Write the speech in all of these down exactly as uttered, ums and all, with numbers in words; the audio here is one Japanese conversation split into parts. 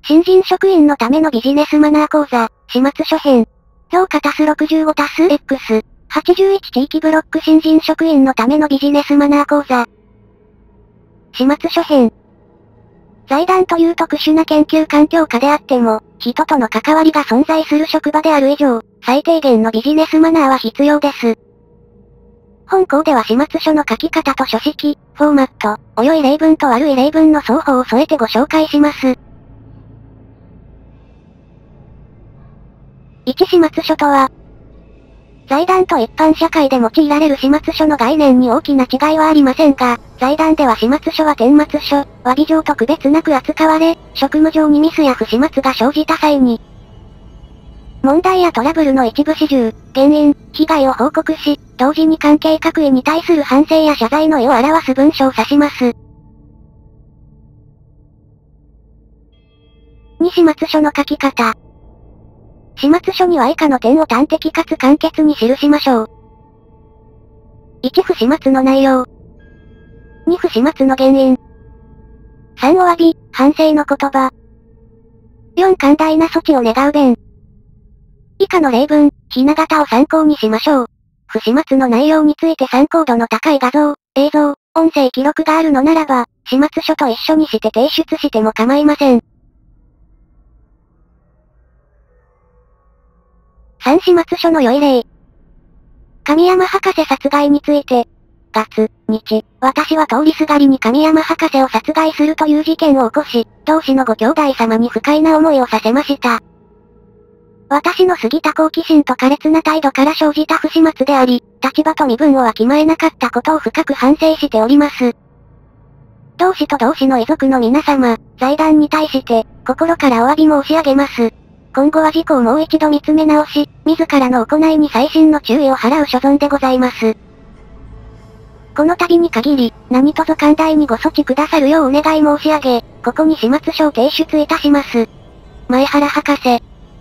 新人職員のためのビジネスマナー講座、始末書編。評価足すろくじゅうご足す X。はちじゅういち地域ブロック新人職員のためのビジネスマナー講座。始末書編。財団という特殊な研究環境下であっても、人との関わりが存在する職場である以上、最低限のビジネスマナーは必要です。本校では始末書の書き方と書式、フォーマット、お良い例文と悪い例文の双方を添えてご紹介します。いち始末書とは、財団と一般社会で用いられる始末書の概念に大きな違いはありませんが、財団では始末書は顛末書、詫び状と区別なく扱われ、職務上にミスや不始末が生じた際に、問題やトラブルの一部始終、原因、被害を報告し、同時に関係各位に対する反省や謝罪の意を表す文書を指します。に始末書の書き方。始末書には以下の点を端的かつ簡潔に記しましょう。いち不始末の内容。に不始末の原因。さんお詫び、反省の言葉。よん寛大な措置を願う弁。以下の例文、ひな形を参考にしましょう。不始末の内容について参考度の高い画像、映像、音声記録があるのならば、始末書と一緒にして提出しても構いません。さん始末書の良い例。神山博士殺害について、月、日、私は通りすがりに神山博士を殺害するという事件を起こし、同氏のご兄弟様に不快な思いをさせました。私の過ぎた好奇心と苛烈な態度から生じた不始末であり、立場と身分をわきまえなかったことを深く反省しております。同氏と同氏の遺族の皆様、財団に対して、心からお詫び申し上げます。今後は事故をもう一度見つめ直し、自らの行いに細心の注意を払う所存でございます。この度に限り、何卒寛大にご措置くださるようお願い申し上げ、ここに始末書を提出いたします。前原博士。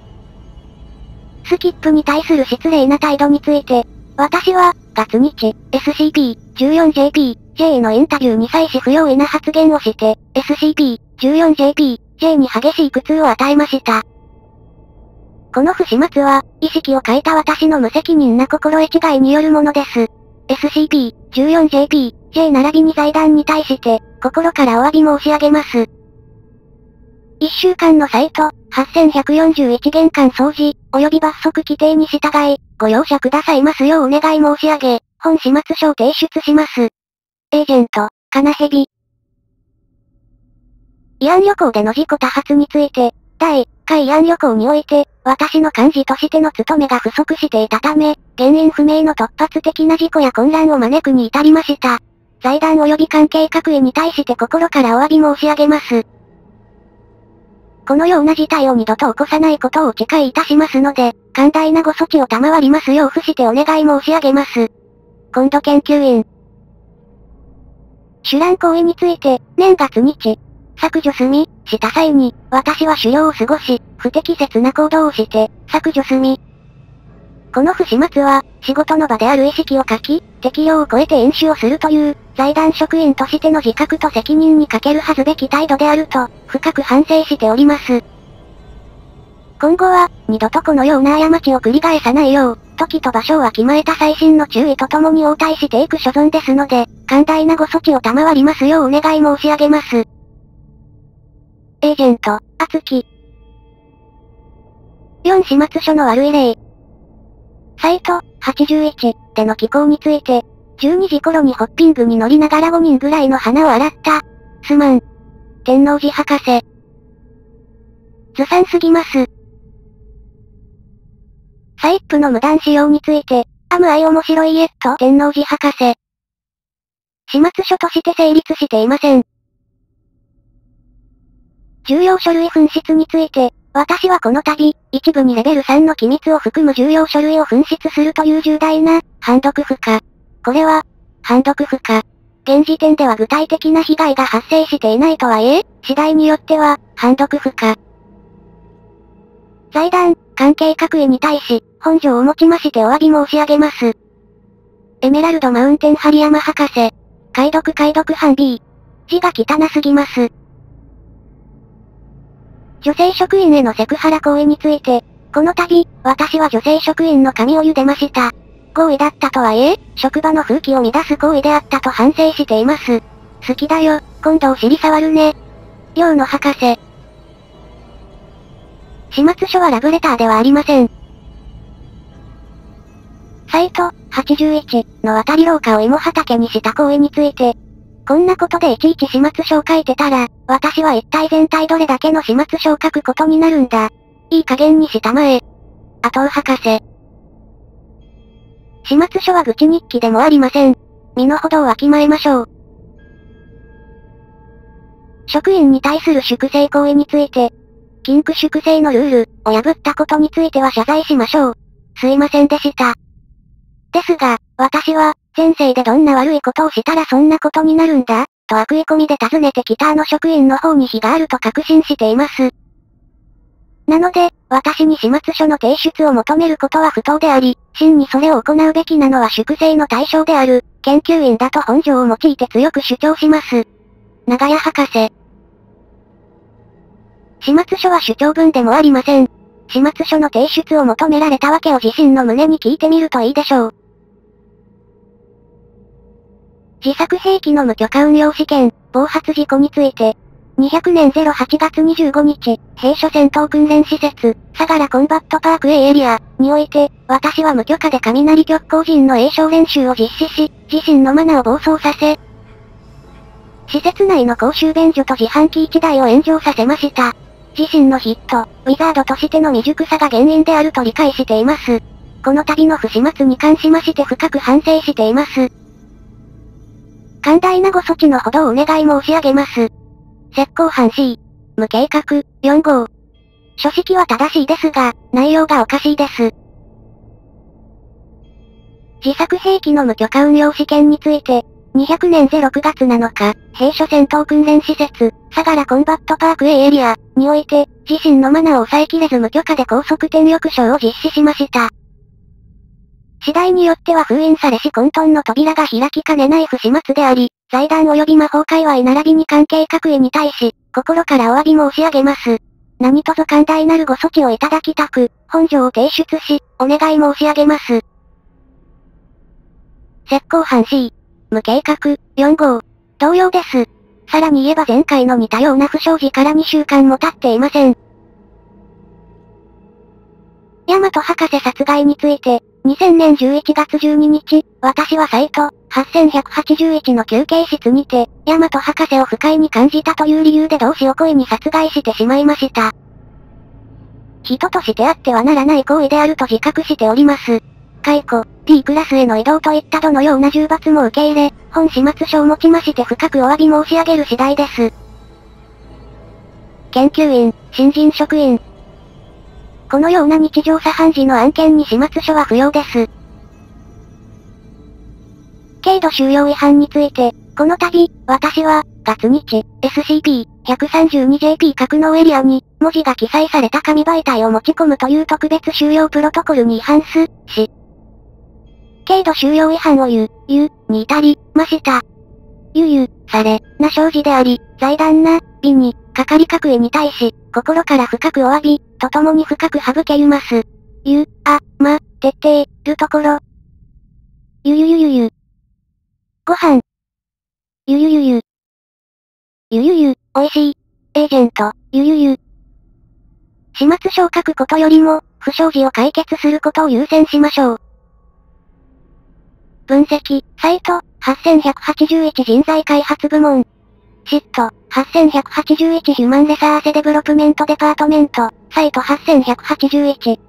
スキップに対する失礼な態度について、私は、月日、エスシーピーじゅうよんジェーピージェー のインタビューに際し不用意な発言をして、エスシーピーじゅうよんジェーピージェー に激しい苦痛を与えました。この不始末は、意識を欠いた私の無責任な心得違いによるものです。エスシーピーじゅうよんジェーピージェー 並びに財団に対して、心からお詫び申し上げます。いっしゅうかんのサイト、はっせんひゃくよんじゅういち玄関掃除、及び罰則規定に従い、ご容赦くださいますようお願い申し上げ、本始末書を提出します。エージェント、カナヘビ。慰安旅行での事故多発について、だいいっかい慰安旅行において、私の幹事としての務めが不足していたため、原因不明の突発的な事故や混乱を招くに至りました。財団及び関係各位に対して心からお詫び申し上げます。このような事態を二度と起こさないことをお誓いいたしますので、寛大なご措置を賜りますよう付してお願い申し上げます。今度研究員。酒乱行為について、年月日、削除済み、した際に、私は狩猟を過ごし、不適切な行動をして、削除済み。この不始末は、仕事の場である意識を欠き、適用を超えて飲酒をするという、財団職員としての自覚と責任に欠けるはずべき態度であると、深く反省しております。今後は、二度とこのような過ちを繰り返さないよう、時と場所をわきまえた細心の注意とともに応対していく所存ですので、寛大なご措置を賜りますようお願い申し上げます。エージェント、あつき。よん始末書の悪い例。サイト、はちじゅういち、での寄稿について、じゅうにじ頃にホッピングに乗りながらごにんぐらいの花を洗った。すまん。天王寺博士。ずさんすぎます。サイップの無断使用について、アムアイ面白いエット天王寺博士。始末書として成立していません。重要書類紛失について、私はこの度、一部にレベルさんの機密を含む重要書類を紛失するという重大な、判読不可。これは、判読不可。現時点では具体的な被害が発生していないとはいえ、次第によっては、判読不可。財団、関係各位に対し、本条をもちましてお詫び申し上げます。エメラルドマウンテン針山博士。解読解読班 B。字が汚すぎます。 女性職員へのセクハラ行為について、この度、私は女性職員の髪を茹でました。合意だったとはいえ、職場の風紀を乱す行為であったと反省しています。好きだよ、今度お尻触るね。陽野博士。始末書はラブレターではありません。サイト、はちじゅういちの渡り廊下を芋畑にした行為について、こんなことでいちいち始末書を書いてたら、私は一体全体どれだけの始末書を書くことになるんだ。いい加減にしたまえ。阿藤博士。始末書は愚痴日記でもありません。身の程をわきまえましょう。職員に対する粛清行為について、禁句粛清のルールを破ったことについては謝罪しましょう。すいませんでした。ですが、私は、前世でどんな悪いことをしたらそんなことになるんだ、と悪意込みで尋ねてきたあの職員の方に非があると確信しています。なので、私に始末書の提出を求めることは不当であり、真にそれを行うべきなのは粛清の対象である、研究員だと本条を用いて強く主張します。長屋博士。始末書は主張文でもありません。始末書の提出を求められたわけを自身の胸に聞いてみるといいでしょう。自作兵器の無許可運用試験、暴発事故について、にひゃくねんはちがつにじゅうごにち、兵所戦闘訓練施設、相良コンバットパーク A エリアにおいて、私は無許可で雷極工人の栄唱練習を実施し、自身のマナーを暴走させ、施設内の公衆便所と自販機いちだいを炎上させました。自身のヒット、ウィザードとしての未熟さが原因であると理解しています。この度の不始末に関しまして深く反省しています。寛大なご措置のほどをお願い申し上げます。石膏班 C、無計画、よん号。書式は正しいですが、内容がおかしいです。自作兵器の無許可運用試験について、にひゃくねんろくがつなのか、兵所戦闘訓練施設、相良コンバットパーク A エリアにおいて、自身のマナーを抑えきれず無許可で高速転翼ショーを実施しました。次第によっては封印されし混沌の扉が開きかねない不始末であり、財団及び魔法界隈並びに関係各位に対し、心からお詫び申し上げます。何卒寛大なるご措置をいただきたく、本条を提出し、お願い申し上げます。石膏班 C、無計画、よん号。同様です。さらに言えば前回の似たような不祥事からにしゅうかんも経っていません。大和博士殺害について、にせんねんじゅういちがつじゅうににち、私はサイト、はっせんひゃくはちじゅういちの休憩室にて、大和博士を不快に感じたという理由で同志を故意に殺害してしまいました。人としてあってはならない行為であると自覚しております。解雇、T クラスへの移動といったどのような重罰も受け入れ、本始末書をもちまして深くお詫び申し上げる次第です。研究員、新人職員。このような日常茶飯事の案件に始末書は不要です。軽度収容違反について、この度、私は、月日、エスシーピーひゃくさんじゅうにジェーピー 格納エリアに、文字が記載された紙媒体を持ち込むという特別収容プロトコルに違反す、し、軽度収容違反を言う、言う、に至り、ました。ゆゆ、され、な生じであり、財団な、美に、係各位に対し、心から深くお詫び、とともに深く省けゆます。ゆ、あ、ま、徹底、るところ。ゆゆゆゆゆ。ご飯。ゆゆゆゆ。ゆゆゆ、おいしい。エージェント、ゆゆゆ。始末書を書くことよりも、不祥事を解決することを優先しましょう。分析、サイト、はっせんひゃくはちじゅういち人材開発部門。シット、はっせんひゃくはちじゅういちヒューマンレサーセデベロップメントデパートメント、サイトはっせんひゃくはちじゅういち。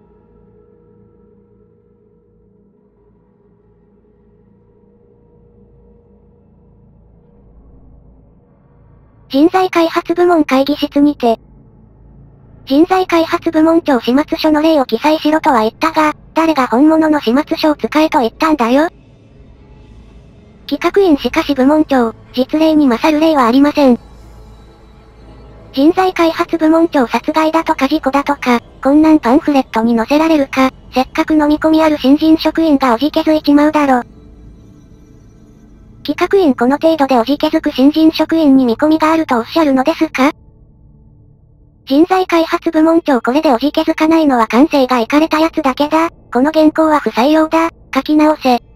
人材開発部門会議室にて、人材開発部門長始末書の例を記載しろとは言ったが、誰が本物の始末書を使えと言ったんだよ。企画院しかし部門長、実例に勝る例はありません。人材開発部門長殺害だとか事故だとか、こんなんパンフレットに載せられるか、せっかく飲み込みある新人職員がおじけづいちまうだろ。企画院この程度でおじけづく新人職員に見込みがあるとおっしゃるのですか？ 人材開発部門長これでおじけづかないのは感性がいかれたやつだけだ。この原稿は不採用だ。書き直せ。